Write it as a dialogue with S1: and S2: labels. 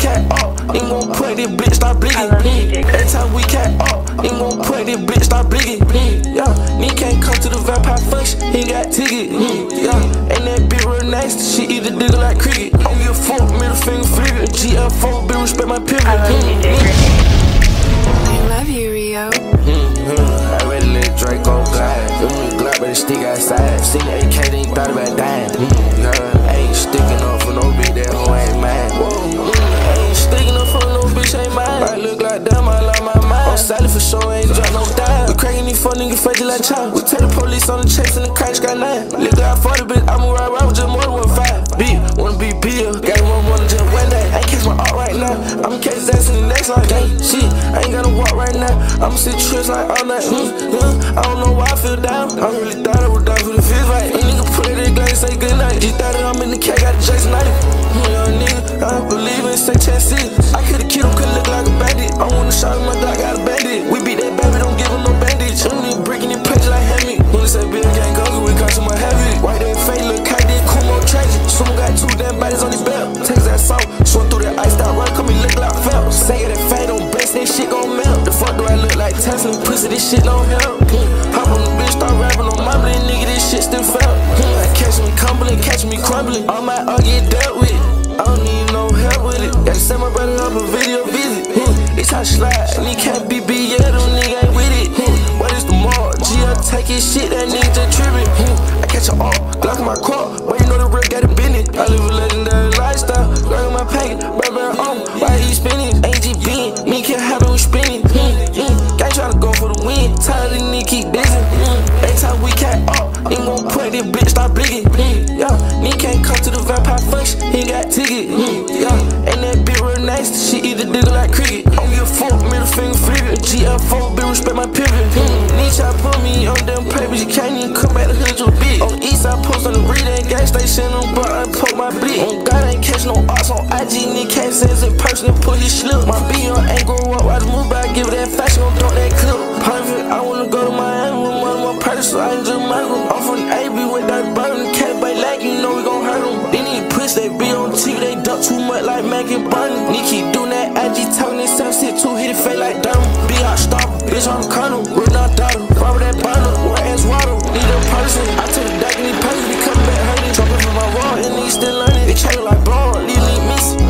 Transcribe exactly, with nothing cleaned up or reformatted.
S1: cat up, ain't gon' put this bitch start blinking. Every time we cat up, ain't gon' put this bitch start blinking. Yeah, nigga can't come to the vampire function, he ain't got ticket. Yeah, and that bitch real nasty, she eat the digger like cricket. I don't give a fuck, middle finger flicker. G L four, bitch respect my pivot.
S2: I love you, I love you, Rio.
S1: I ready to let Draco glide. Give me a Glock, but it stick outside. Seen the A K, they ain't thought about dying. Yeah, I ain't sticking up for no bitch, that hoe ain't mine. I ain't sticking up for no bitch, ain't mine. I look like damn, I lost my mind. I'm silent for sure, ain't drop no dime. We cracking these fun niggas face like child. We take the police on the chase and the crash got nine. Look like forty, bitch, I'ma ride around with just more than one five. B, wanna be Bill, got one wanna just one day. I ain't catch my art right now. I'ma catch his ass in the next line. Dang, shit, I ain't gotta walk right now. I'ma sit trips like all night. Mm, mm, I don't know why I feel down. I really thought I was down for the fifth right. A nigga put it in glass, say good night. Just thought that I'm in the cat, got the Jason knife. Young nigga, I believe in say chances. I could've killed him, couldn't look like a bandit. I wanna shot him, my dog got a bandit. We beat that baby, don't give him no bandage. I'm nigga breaking in pages like Hammy. When they say Bill can't go, we come to my heavy. White that fake, look kind of Kumo tragic. Someone got two damn bodies on his belt. Takes that salt, swim through that ice, stop run, come me look like felt. Say that fade don't best, that shit gon' melt. The fuck do I look like Tesla? Pussy, this shit don't help. Hop on the bitch, start rapping on my blade, nigga, this shit still felt. I catch me crumbling, catch me crumbling. All my ugly get dealt with. I don't need no help with it. Gotta send my brother up a video visit. It's how slide, and he can't be B, yeah, them nigga ain't with it. What is the mall? G L take his shit, that nigga just trippin'. I catch a all, Glock in my car, but you know the real got it bending. I live a legendary lifestyle, Glock in my pocket, brother on, why he spinning? A G B, me can't have it with spinning. Gang tryna go for the win, tired of these niggas keep dissing. Every time we cat up, ain't gon' put this bitch start blinking. Yeah, nigga can't come to the vampire function, he ain't got ticket. Yeah, and that bitch real nasty, she eat the digger like cricket. I don't give a fuck, middle finger flicker. G L four, bitch respect my pivot. Nigga try to put me on them papers, you can't even come back to hood your bitch. On the east side, post on the read that gas station, on bar, I poke my blick. On God, I ain't catch no arts on I G, nigga can't sense in person and put his slip. My B on ain't grow up, I just move by, give it that fashion, gon' throw that clip. Perfect, I wanna go to Miami with one of my purse, so I ain't just Michael. I'm from the A B with that burn, the cat bite like you know we gon' hurt him. They need push, they be on T V, they duck too much like Mac and Barney. Nigga keep doing that I G talking themselves, shit too, hit it fake like Derm. Be out, stop, bitch on the condom, we're not daughter. Robert that bundle, where ass water, need a person. I took the deck and he paid, be coming back hurting. Dropping from my wall, and he still learning. They try like blood, leave me miss.